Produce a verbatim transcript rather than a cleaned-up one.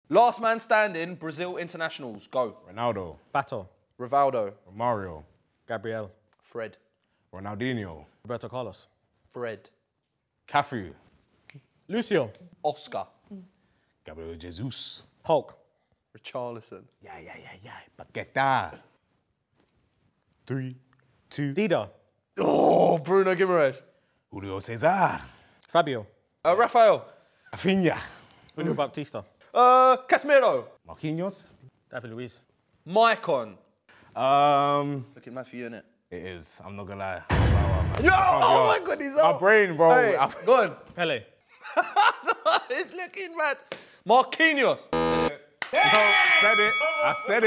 Last man standing, Brazil internationals. Go. Ronaldo. Bato. Rivaldo. Mario. Gabriel. Fred. Ronaldinho. Roberto Carlos. Fred. Cafu. Lucio. Oscar. Gabriel Jesus. Hulk. Richarlison. Yeah, yeah, yeah, yeah. Paqueta. Three, two. Dida. Oh, Bruno Guimaraes. Julio Cesar. Fabio. Uh, Rafael. Rafinha. Julio Bautista. Uh, Casemiro. Marquinhos. David Luiz. Maicon. Um, Looking mad for you, innit? it is. I'm not gonna lie. I'm wow, man. Yo, I can't oh be my God, he's My up. brain, bro. Hey, I- go on. Pele. It's looking mad. Marquinhos. said it. I said it.